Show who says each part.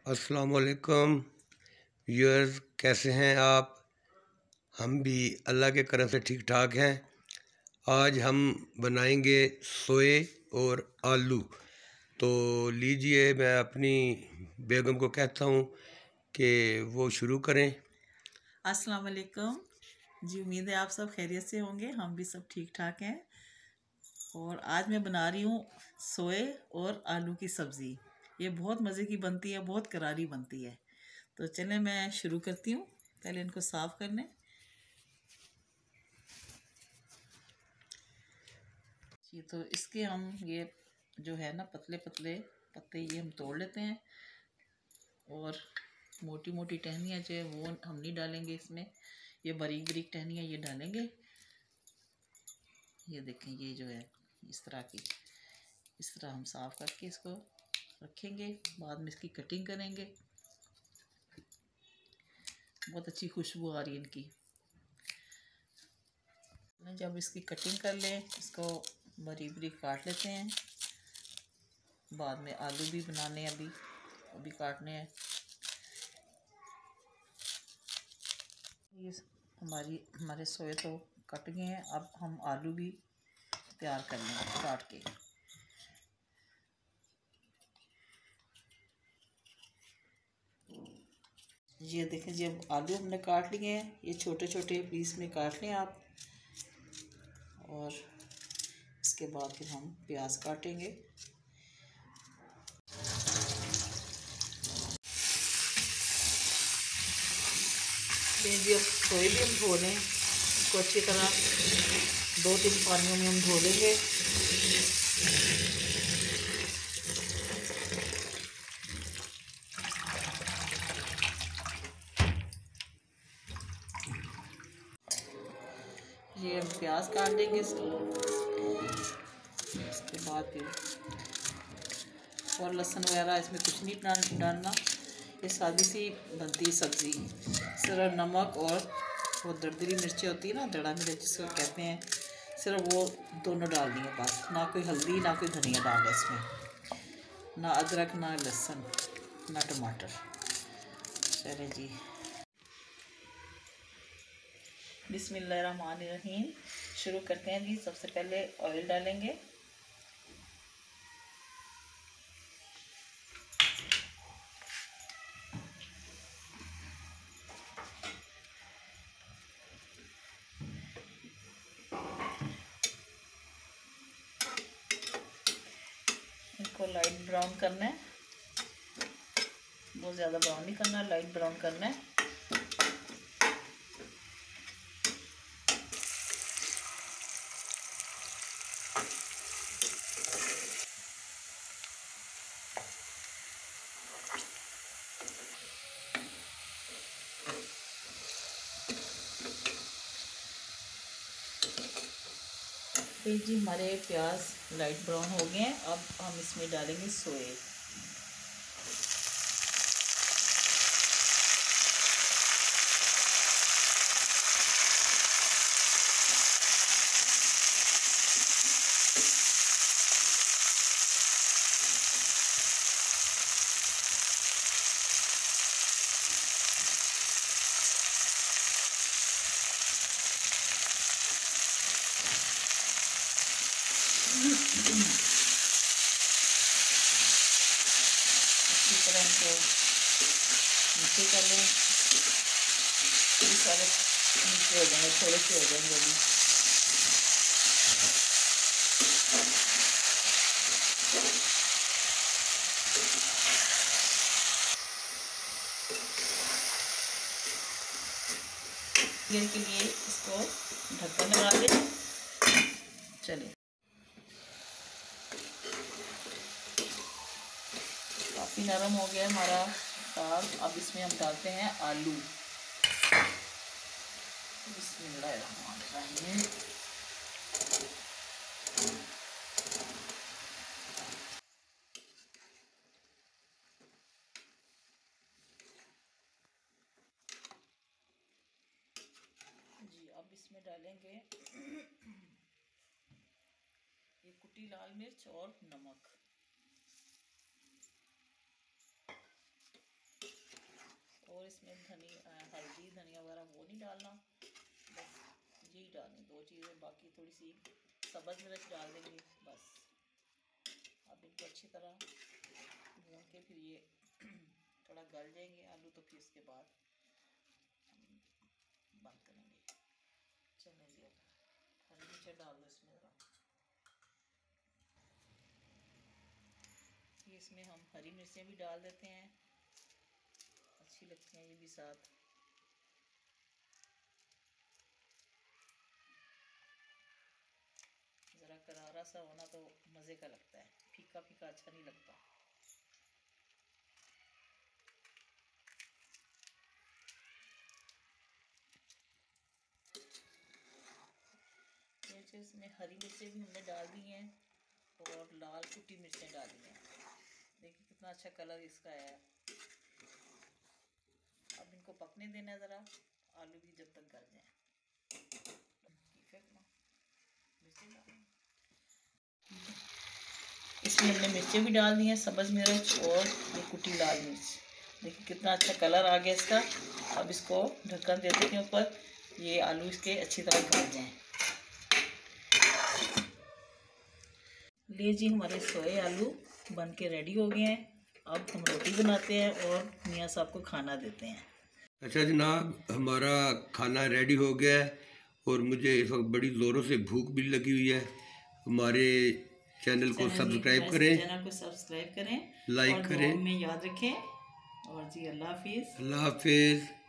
Speaker 1: अस्सलाम वालेकुम व्यूअर्स, कैसे हैं आप। हम भी अल्लाह के करम से ठीक ठाक हैं। आज हम बनाएंगे सोए और आलू। तो लीजिए, मैं अपनी बेगम को कहता हूँ कि वो शुरू करें।
Speaker 2: अस्सलाम वालेकुम जी। उम्मीद है आप सब खैरियत से होंगे। हम भी सब ठीक ठाक हैं। और आज मैं बना रही हूँ सोए और आलू की सब्ज़ी। ये बहुत मज़े की बनती है, बहुत करारी बनती है। तो चलें मैं शुरू करती हूँ। पहले इनको साफ़ कर लें जी। तो इसके हम ये जो है ना पतले पतले पत्ते ये हम तोड़ लेते हैं। और मोटी मोटी टहनियाँ जो है वो हम नहीं डालेंगे इसमें। ये बारीक बारीक टहनियाँ ये डालेंगे। ये देखें, ये जो है इस तरह की, इस तरह हम साफ़ करके इसको रखेंगे। बाद में इसकी कटिंग करेंगे। बहुत अच्छी खुशबू आ रही है इनकी। जब इसकी कटिंग कर लें, इसको बारीक बारीक काट लेते हैं। बाद में आलू भी बनाने हैं, अभी वो भी काटने हैं। ये हमारे सोए तो कट गए हैं। अब हम आलू भी तैयार कर लेंगे काट के। ये देखें जी, अब आलू हमने काट लिए हैं। ये छोटे छोटे पीस में काट लें आप। और इसके बाद फिर हम प्याज काटेंगे। ये जी अब सोए भी हम धो लें इसको अच्छी तरह। 2-3 पानियों में हम धो लेंगे। ये हम प्याज काट देंगे इसके बाद फिर। और लहसुन वगैरह इसमें कुछ नहीं डालना। ये सादी सी बनती है सब्ज़ी। सिर्फ नमक और वो दरदरी मिर्चें होती है ना, दड़ा मिर्च जिसको कहते हैं, सिर्फ वो दोनों डालनी है बस। ना कोई हल्दी ना कोई धनिया डालना इसमें, ना अदरक ना लहसुन ना टमाटर। चले जी, बिस्मिल्लाहिर्रहमानिर्रहीम शुरू करते हैं जी। सबसे पहले ऑयल डालेंगे। इसको लाइट ब्राउन करना है, बहुत ज़्यादा ब्राउन नहीं करना, लाइट ब्राउन करना है। तो जी हमारे प्याज लाइट ब्राउन हो गए हैं। अब हम इसमें डालेंगे सोए। अच्छी तरह इनको नीचे कर लें। ये सारे नीचे हो जाएंगे, थोड़े से हो जाएंगे अभी। देर के लिए इसको ढक्कन लगा दें। चलिए, काफ़ी नरम हो गया हमारा दाल। अब इसमें हम डालते हैं आलू। बिस्मिल्लाहिर्रहमानिर्रहीम। जी अब इसमें डालेंगे ये कुटी लाल मिर्च और नमक। और इसमें हल्दी धनिया वगैरह वो नहीं डालना, बस यही डालनी 2 चीज़ें। बाकी थोड़ी सी सब्ज़ मिर्च डाल देंगे बस। अब इनको अच्छी तरह भून के फिर ये थोड़ा गल जाएंगे आलू, तो फिर इसके बाद बंद करेंगे। चलें जी, हरी मिर्च डाल दो इसमें ज़रा। ये इसमें हम हरी मिर्चें भी डाल देते हैं, अच्छी लगती हैं ये भी साथ। ज़रा करारा सा होना तो मज़े का लगता है, फीका फीका अच्छा नहीं लगता। जैसे इसमें हरी मिर्चें भी हमने डाल दी हैं और लाल कुटी मिर्चें डाली हैं। देखिए कितना अच्छा कलर इसका है। अब इनको पकने देना है ज़रा, आलू भी जब तक गल जाए। इसमें हमने मिर्चें भी डाल दी हैं, सब्ज़ मिर्च और ये कुटी लाल मिर्च। देखिए कितना अच्छा कलर आ गया इसका। अब इसको ढक्कन दे देते हैं ऊपर, ये आलू इसके अच्छी तरह गल जाएं। ले जी, हमारे सोए आलू बन के रेडी हो गए हैं। अब हम रोटी बनाते हैं और मियाँ साहब को खाना देते हैं।
Speaker 1: अच्छा जनाब, हमारा खाना रेडी हो गया है और मुझे इस वक्त बड़ी ज़ोरों से भूख भी लगी हुई है। हमारे चैनल को सब्सक्राइब करें, लाइक करें।
Speaker 2: में याद रखें और जी अल्लाह हाफिज़।
Speaker 1: अल्लाह हाफिज़।